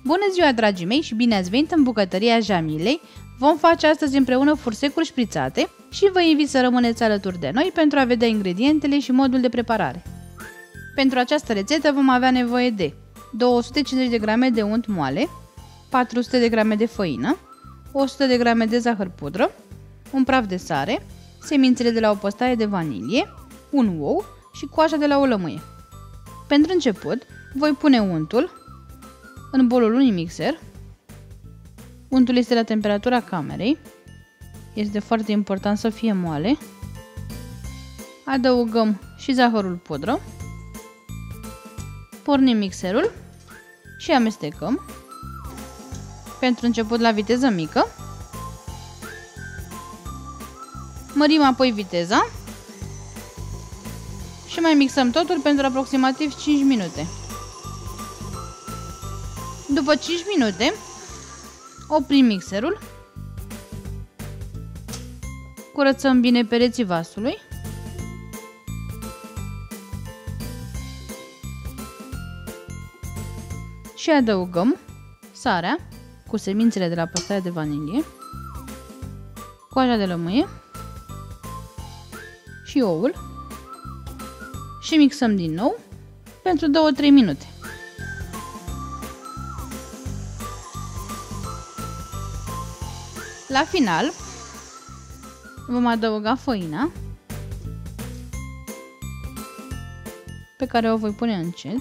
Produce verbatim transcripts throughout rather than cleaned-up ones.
Bună ziua, dragii mei, și bine ați venit în bucătăria Jamilei! Vom face astăzi împreună fursecuri șprițate și vă invit să rămâneți alături de noi pentru a vedea ingredientele și modul de preparare. Pentru această rețetă vom avea nevoie de două sute cincizeci de grame de unt moale, patru sute de grame de făină, o sută de grame de zahăr pudră, un praf de sare, semințele de la o păstaie de vanilie, un ou și coaja de la o lămâie. Pentru început, voi pune untul în bolul unui mixer. Untul este la temperatura camerei. Este foarte important să fie moale. Adăugăm și zahărul pudră. Pornim mixerul și amestecăm. Pentru început la viteză mică. Mărim apoi viteza și mai mixăm totul pentru aproximativ cinci minute. După cinci minute, oprim mixerul, curățăm bine pereții vasului și adăugăm sarea cu semințele de la păstaia de vanilie, coaja de lămâie și oul și mixăm din nou pentru două-trei minute. La final vom adăuga făina, pe care o voi pune încet.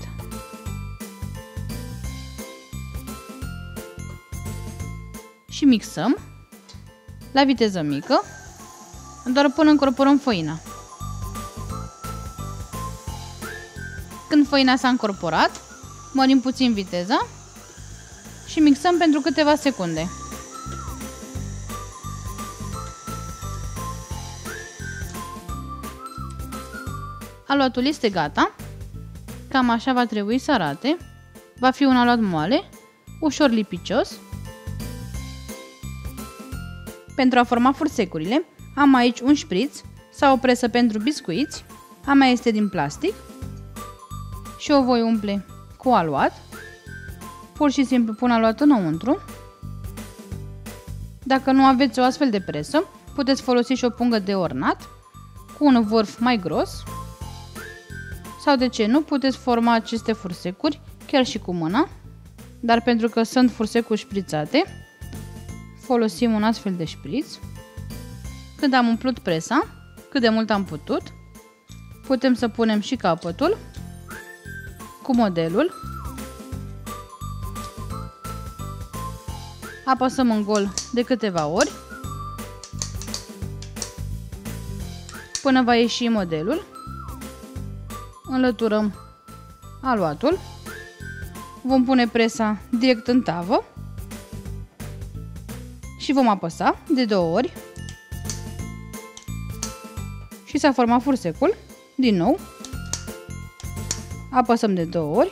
Și mixăm la viteză mică, doar până încorporăm făina. Când făina s-a încorporat, mărim puțin viteza și mixăm pentru câteva secunde. Aluatul este gata, cam așa va trebui să arate. Va fi un aluat moale, ușor lipicios. Pentru a forma fursecurile, am aici un șpriț sau o presă pentru biscuiți. A mea este din plastic și o voi umple cu aluat. Pur și simplu pun aluat înăuntru. Dacă nu aveți o astfel de presă, puteți folosi și o pungă de ornat cu un vârf mai gros. Sau de ce nu, puteți forma aceste fursecuri chiar și cu mâna, dar pentru că sunt fursecuri șprițate, folosim un astfel de șpriț. Când am umplut presa, cât de mult am putut, putem să punem și capătul cu modelul. Apăsăm în gol de câteva ori până va ieși modelul. Înlăturăm aluatul, vom pune presa direct în tavă și vom apăsa de două ori și s-a format fursecul. Din nou apăsăm de două ori .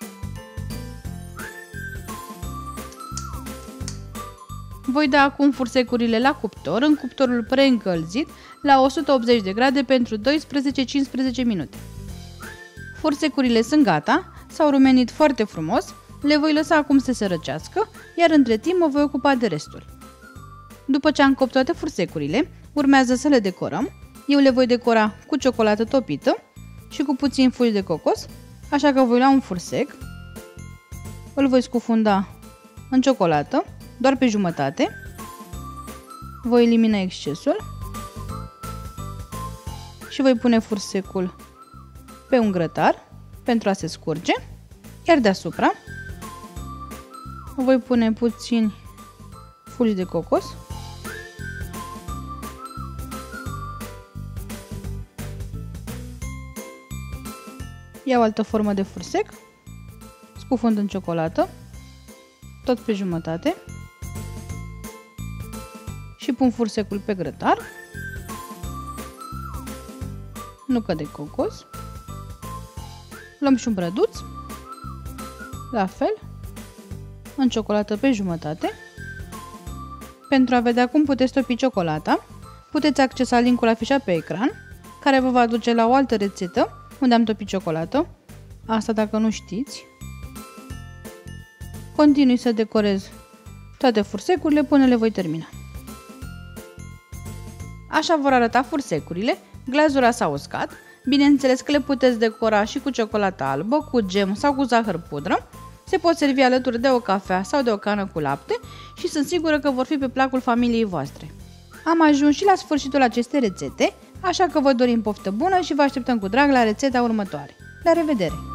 Voi da acum fursecurile la cuptor, în cuptorul preîncălzit la o sută optzeci de grade pentru doisprezece cincisprezece minute. Fursecurile sunt gata, s-au rumenit foarte frumos, le voi lăsa acum să se răcească, iar între timp mă voi ocupa de restul. După ce am copt toate fursecurile, urmează să le decorăm. Eu le voi decora cu ciocolată topită și cu puțin fulgi de cocos, așa că voi lua un fursec, îl voi scufunda în ciocolată, doar pe jumătate, voi elimina excesul și voi pune fursecul pe un grătar pentru a se scurge, iar deasupra voi pune puțin fulgi de cocos iau altă formă de fursec, scufund în ciocolată, tot pe jumătate și pun fursecul pe grătar, nucă de cocos. Luăm și un brăduț, la fel, în ciocolată pe jumătate. Pentru a vedea cum puteți topi ciocolata, puteți accesa linkul afișat pe ecran, care vă va duce la o altă rețetă unde am topit ciocolată. Asta dacă nu știți. continui să decorez toate fursecurile până le voi termina. Așa vor arăta fursecurile, glazura s-a uscat, bineînțeles că le puteți decora și cu ciocolată albă, cu gem sau cu zahăr pudră, se pot servi alături de o cafea sau de o cană cu lapte și sunt sigură că vor fi pe placul familiei voastre. Am ajuns și la sfârșitul acestei rețete, așa că vă dorim poftă bună și vă așteptăm cu drag la rețeta următoare. La revedere!